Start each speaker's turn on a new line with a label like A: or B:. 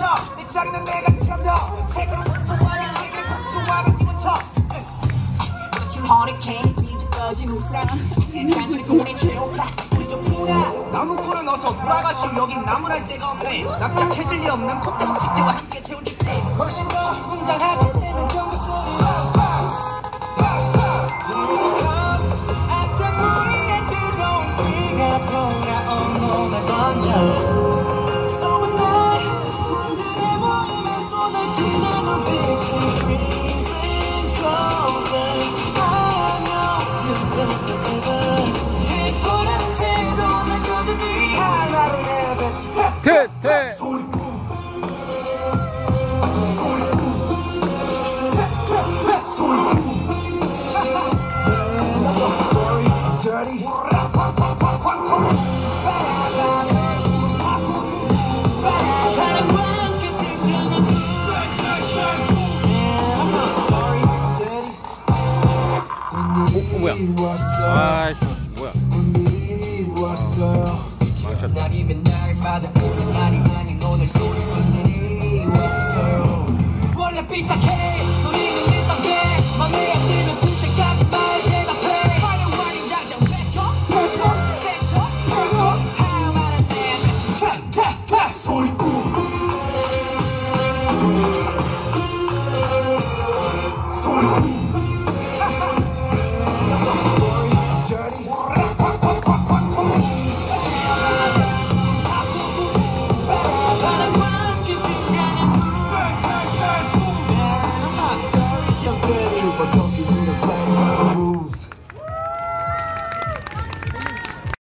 A: 쳐. 내 자리는 내가 지었다. 태그로 소환한 내게 걱정하는 기분 쳐. 허리케인 뒤집어진 우산 잔소리 돈에 채울까 우리 좀 피나 나무꾼은 어서 돌아가시오. 여긴 나무랄 데가 없네. 납작해질 리 없는 콧대와 빗대와 함께 세운 집대 훨씬 더 웅장하게 되는 경고 소리 앞장머리에 뜨거운 비가 돌아온 몸을 번져 쏘은 날 군들의 모임에 쏟아지는 눈빛이
B: 대 뭐야? 아이씨 뭐야? 망쳤다.
A: 날이면 날마다 오는 날이 아닌 오늘 소리꾼들이 왔어요. 원래 삐딱해